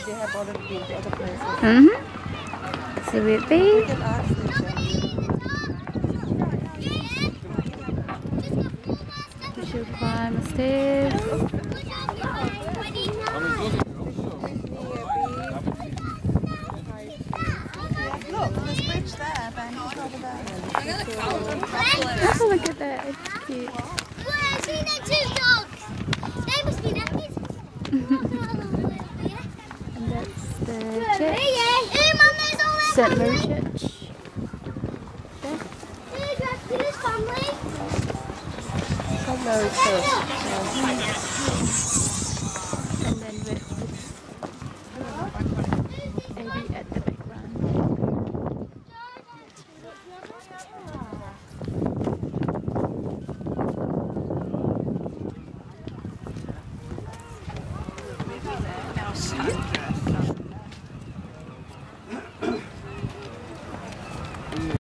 they have all of the other places. See Whitby. We can ask them. We should climb the stairs. Look, there's a bridge there, Ben. Who's over there? Oh, look at that. It's cute. I've seen them two dogs. They must be naked. And that's the church. There's St. Mary Church. There. Dracula's family. St. Mary Church. And then Whitby Abbey at the background. Now see it.